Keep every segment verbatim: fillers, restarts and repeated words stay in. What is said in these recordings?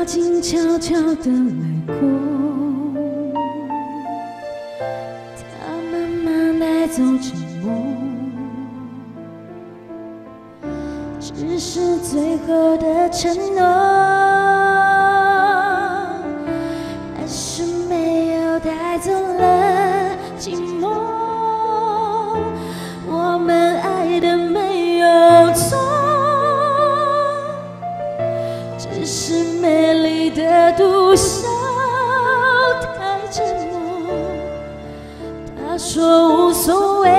它静悄悄地来过，它慢慢带走沉默，只是最后的承诺，还是没有带走了寂寞。我们爱的没有错，只是美丽的毒枭太沉默。他说无所谓，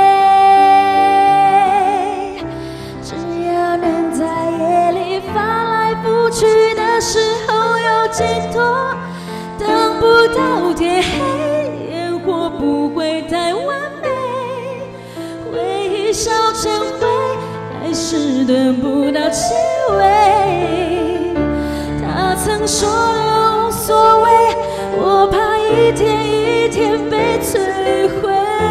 只要能在夜里翻来覆去的时候有寄托。等不到天黑，烟火不会太完美，回忆烧成灰，还是等不到结尾。他曾说的无所谓，我怕一天一天被摧毁。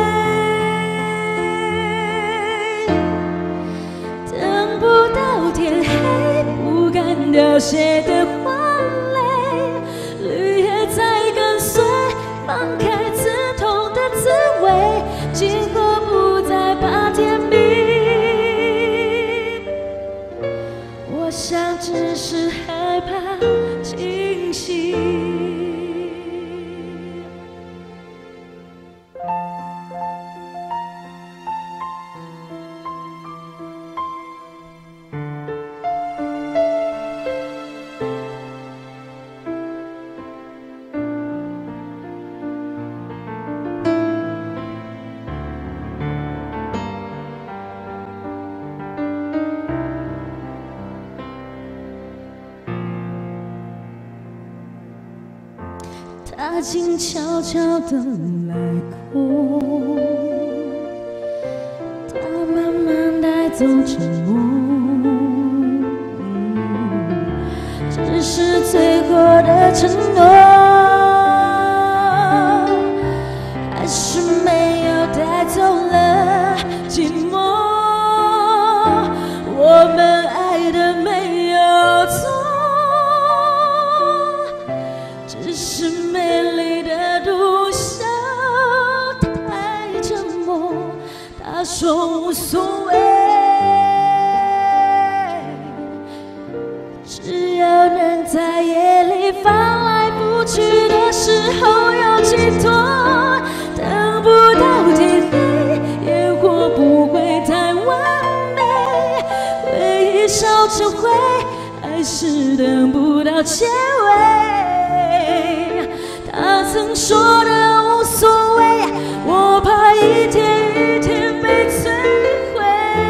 等不到天黑，不敢凋谢的花蕾，绿叶在跟随，放开刺痛的滋味，今后不再怕天明。我想只是害怕清醒。它静悄悄地来过，它慢慢带走沉默，只是最后的承诺，还是没有带走了寂寞。我们爱的没有错，只是美丽的毒枭太沉默。他说无所谓，只要能在夜里翻来覆去的时候有寄托。等不到天黑，烟火不会太完美，回忆烧成灰，还是等不到结尾。他曾说的无所谓，我怕一天一天被摧毁。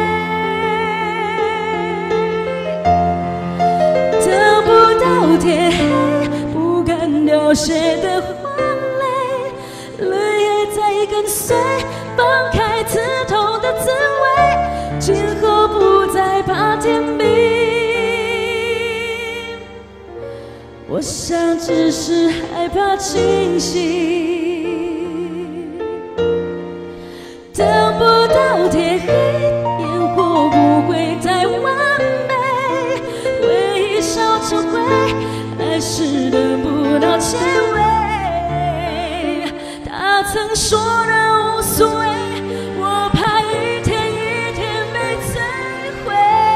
等不到天黑，不敢凋谢的花蕾，绿叶在跟随，放开刺痛的滋味，今后不再怕天明。我想只是害怕清醒。等不到天黑，烟火不会太完美，回忆烧成灰，还是等不到结尾。他曾说的无所谓，我怕一天一天被摧毁。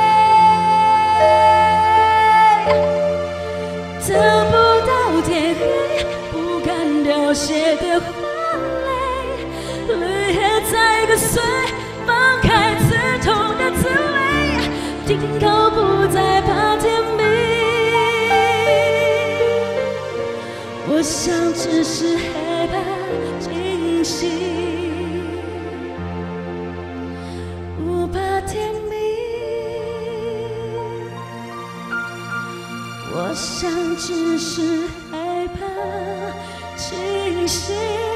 等不到天黑，不敢凋谢的花蕾，绿叶在跟随，放开刺痛的滋味，今后不再怕天明。我想只是害怕清醒，不怕天明。我想只是害怕清醒。